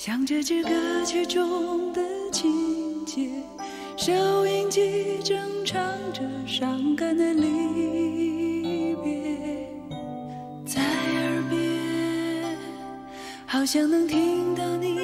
像这支歌曲中的情节，收音机正唱着伤感的离别，在耳边好像能听到你